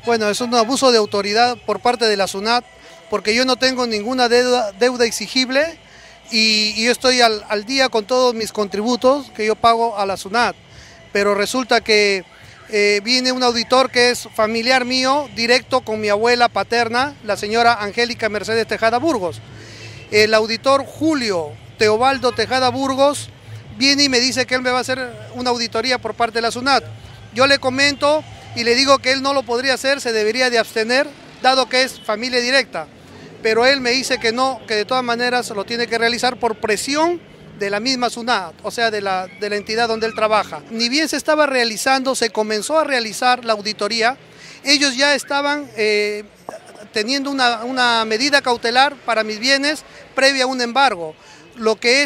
Bueno, es un abuso de autoridad por parte de la SUNAT, porque yo no tengo ninguna deuda exigible y yo estoy al día con todos mis contributos que yo pago a la SUNAT. Pero resulta que viene un auditor que es familiar mío, directo con mi abuela paterna, la señora Angélica Mercedes Tejada Burgos. El auditor Julio Teobaldo Tejada Burgos viene y me dice que él me va a hacer una auditoría por parte de la SUNAT. Yo le comento y le digo que él no lo podría hacer, se debería de abstener, dado que es familia directa. Pero él me dice que no, que de todas maneras lo tiene que realizar por presión de la misma SUNAT, o sea, de la entidad donde él trabaja. Ni bien se estaba realizando, se comenzó a realizar la auditoría, ellos ya estaban teniendo una medida cautelar para mis bienes previa a un embargo, lo que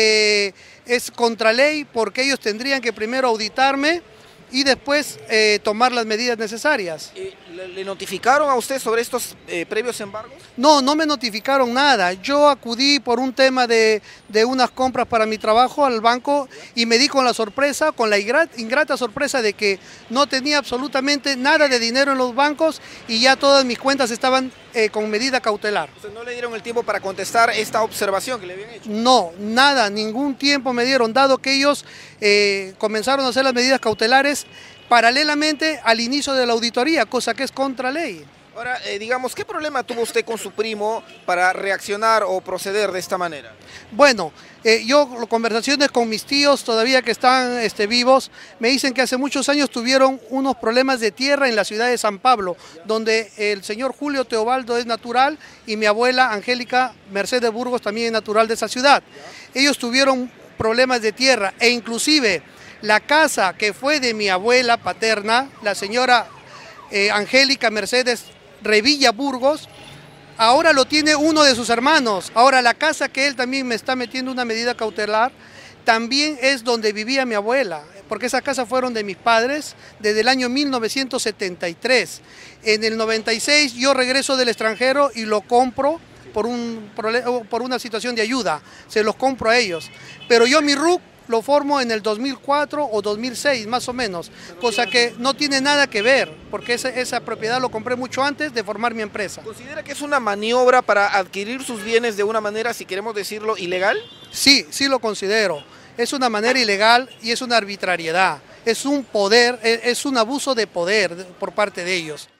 es contra ley, porque ellos tendrían que primero auditarme y después tomar las medidas necesarias. ¿Le notificaron a usted sobre estos previos embargos? No, no me notificaron nada. Yo acudí por un tema de unas compras para mi trabajo al banco y me di con la sorpresa, con la ingrata sorpresa de que no tenía absolutamente nada de dinero en los bancos y ya todas mis cuentas estaban con medida cautelar. ¿Usted no le dieron el tiempo para contestar esta observación que le habían hecho? No, nada, ningún tiempo me dieron, dado que ellos comenzaron a hacer las medidas cautelares paralelamente al inicio de la auditoría, cosa que es contra ley. Ahora, digamos, ¿qué problema tuvo usted con su primo para reaccionar o proceder de esta manera? Bueno, yo conversaciones con mis tíos todavía que están vivos, me dicen que hace muchos años tuvieron unos problemas de tierra en la ciudad de San Pablo, donde el señor Julio Teobaldo es natural y mi abuela Angélica Mercedes Burgos también es natural de esa ciudad. Ellos tuvieron problemas de tierra e inclusive la casa que fue de mi abuela paterna, la señora Angélica Mercedes Revilla Burgos, ahora lo tiene uno de sus hermanos. Ahora la casa que él también me está metiendo una medida cautelar, también es donde vivía mi abuela, porque esas casas fueron de mis padres desde el año 1973. En el 96 yo regreso del extranjero y lo compro por una situación de ayuda, se los compro a ellos. Pero yo mi RUC lo formo en el 2004 o 2006, más o menos, cosa que no tiene nada que ver, porque esa propiedad lo compré mucho antes de formar mi empresa. ¿Considera que es una maniobra para adquirir sus bienes de una manera, si queremos decirlo, ilegal? Sí, sí lo considero. Es una manera ilegal y es una arbitrariedad. Es un poder, es un abuso de poder por parte de ellos.